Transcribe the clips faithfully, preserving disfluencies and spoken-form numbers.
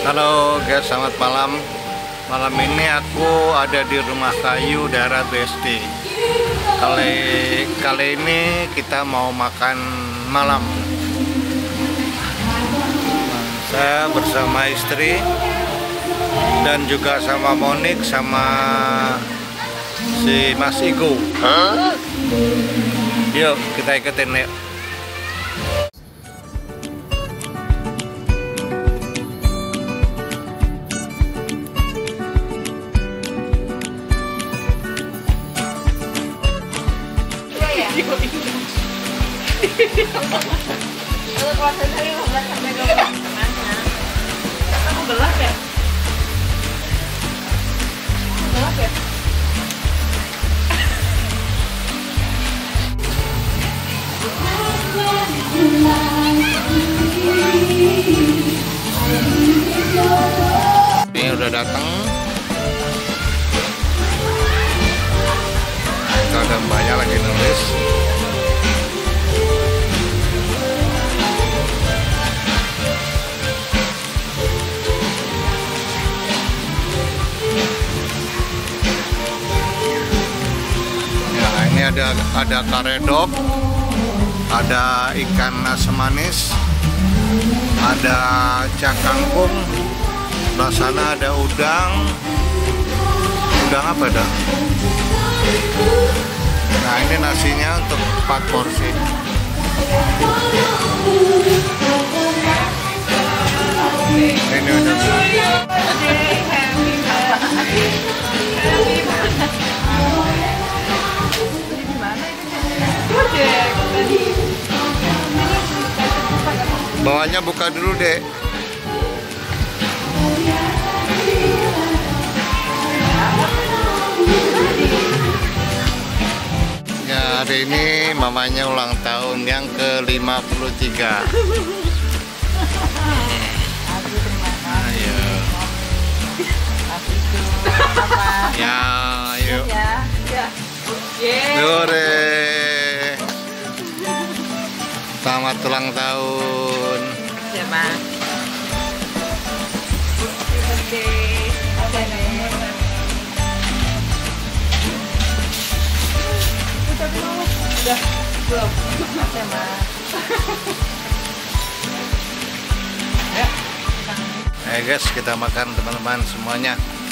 Halo guys, selamat malam. Malam ini aku ada di Rumah Kayu daerah B S D. Kali kali ini kita mau makan malam. Saya bersama istri dan juga sama Monik sama si Mas Igo. Hah? Yuk kita ikutin yuk. Kalau puasanya lima belas sampai dua belas kemana? Kamu gelap ya? Gelap ya? Ini udah datang. Itu ada mbaknya lagi nulis. Ada ada karedok, ada ikan asam manis, ada cakangkung, sebelah sana ada udang, udang apa dah? Nah ini nasinya untuk empat porsi. Ini udah. Bawahnya buka dulu deh. Ya hari ini mamanya ulang tahun yang ke lima puluh tiga. Ayo. Ya, ayo. Dore. Selamat ulang tahun. Ya, Mas. Happy birthday. Udah, belum. Oke, Mas. Ya. Ayo guys, kita makan teman-teman semuanya.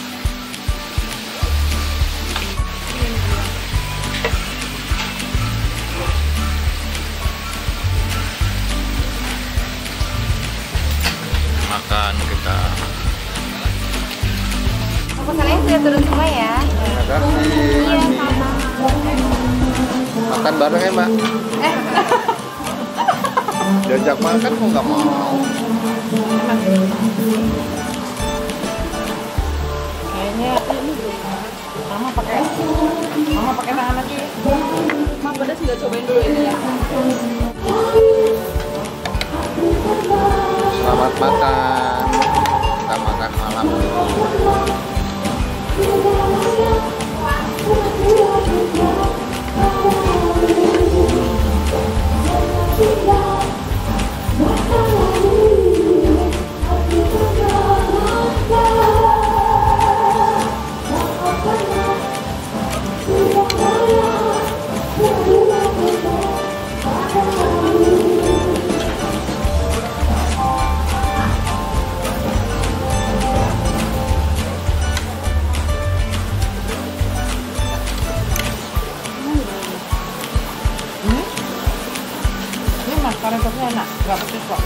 Makan kita. Aku kalian sudah turun semua ya? Terima kasih. Iya, sama. Makan bareng ya mbak? Eh. Diajak makan kok nggak mau? Kayaknya ini Mama pakai Mama pakai tangan lagi. Mama pedas juga, cobain dulu ini ya. Selamat makan. Kita makan malam dulu. Karena sosnya enak, nggak pedes kok.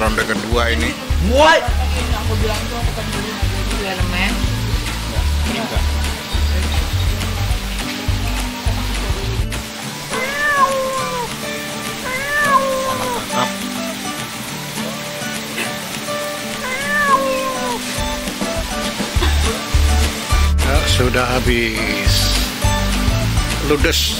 ronde kedua ini. What? Yang aku bilang tuh aku kan dulu dulu elemen. Enggak. Ya, sudah habis. Ludes.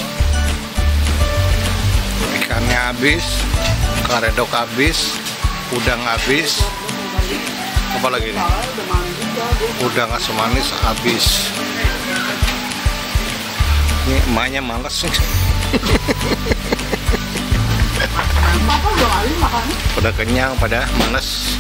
Ikannya habis, karedok habis, udang habis. Apa lagi nih? Udang asam manis habis. Ini emaknya males sih. Pada kenyang, pada males.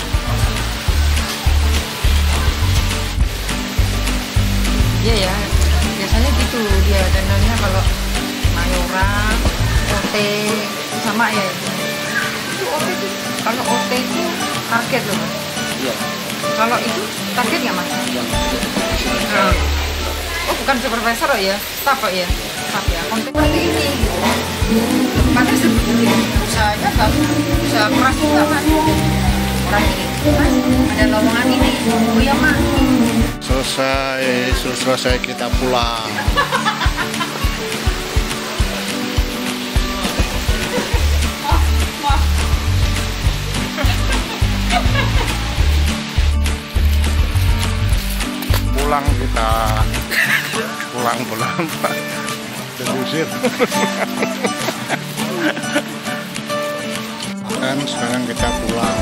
Iya ya, biasanya gitu dia dandannya kalau mayora, O T sama ya. Itu O T itu, kalau O T itu target loh mas. Iya. Kalau itu target nggak mas? Iya. Nah. Oh bukan supervisor oh ya, staff oh ya, staff ya. Konten seperti ini. Karena sebetulnya usahanya bagus, usaha keras juga mas. Orang ini, mas ada lowongan ini, oh ya mas. Selesai, selesai kita pulang. Pulang kita, pulang pulang Pak, terusir. Dan sekarang kita pulang.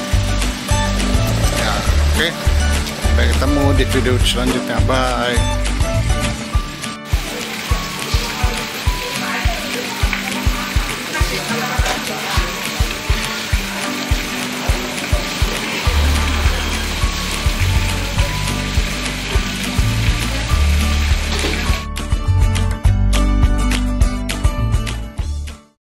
Ya, oke. Sampai ketemu di video selanjutnya. Bye.